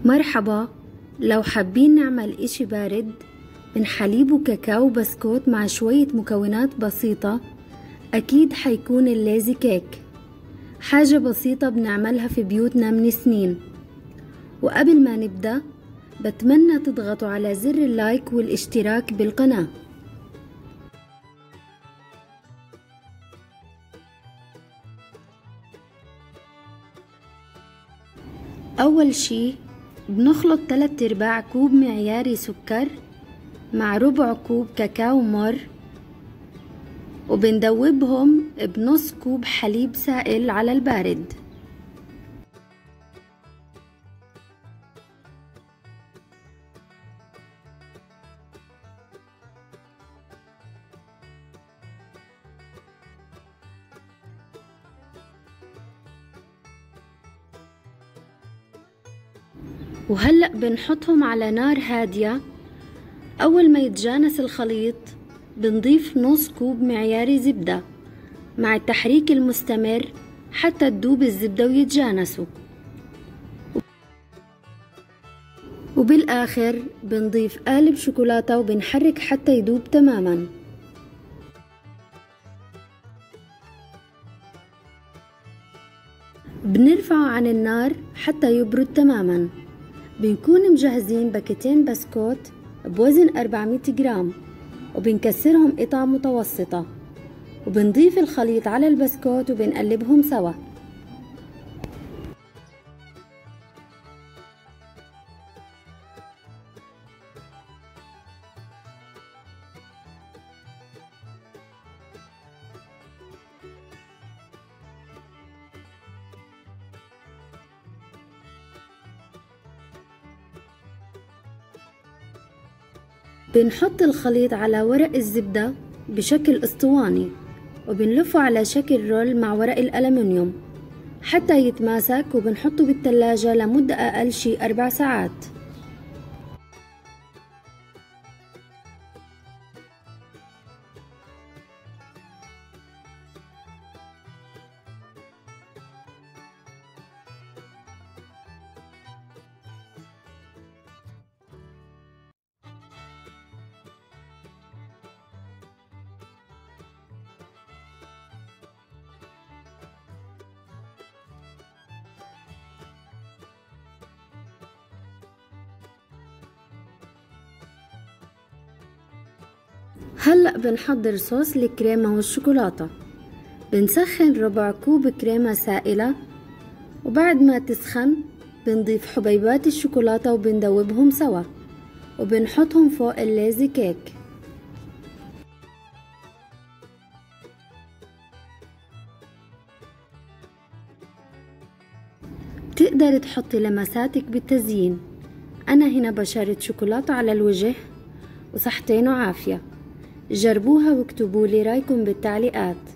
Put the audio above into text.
مرحبا. لو حابين نعمل اشي بارد من حليب وكاكاو وبسكوت مع شوية مكونات بسيطة، أكيد حيكون الليزي كيك. حاجة بسيطة بنعملها في بيوتنا من سنين. وقبل ما نبدأ بتمنى تضغطوا على زر اللايك والاشتراك بالقناة. أول شي بنخلط 3/4 كوب معياري سكر مع ربع كوب كاكاو مر، وبندوبهم بنص كوب حليب سائل على البارد. وهلأ بنحطهم على نار هادية. أول ما يتجانس الخليط بنضيف نص كوب معياري زبدة مع التحريك المستمر حتى تدوب الزبدة ويتجانسوا. وبالآخر بنضيف قالب شوكولاتة وبنحرك حتى يدوب تماما. بنرفعه عن النار حتى يبرد تماما. بنكون مجهزين باكيتين بسكوت بوزن 400 جرام، وبنكسرهم قطع متوسطة، وبنضيف الخليط على البسكوت وبنقلبهم سوا. بنحط الخليط على ورق الزبدة بشكل اسطواني، وبنلفه على شكل رول مع ورق الألمنيوم حتى يتماسك، وبنحطه بالثلاجة لمدة أقل شي 4 ساعات. هلأ بنحضر صوص الكريمة والشوكولاتة. بنسخن ربع كوب كريمة سائلة، وبعد ما تسخن بنضيف حبيبات الشوكولاتة وبندوبهم سوا، وبنحطهم فوق الليزي كيك. بتقدر تحطي لمساتك بالتزيين. أنا هنا بشرت شوكولاتة على الوجه، وصحتين وعافية. جربوها واكتبوا لي رايكم بالتعليقات.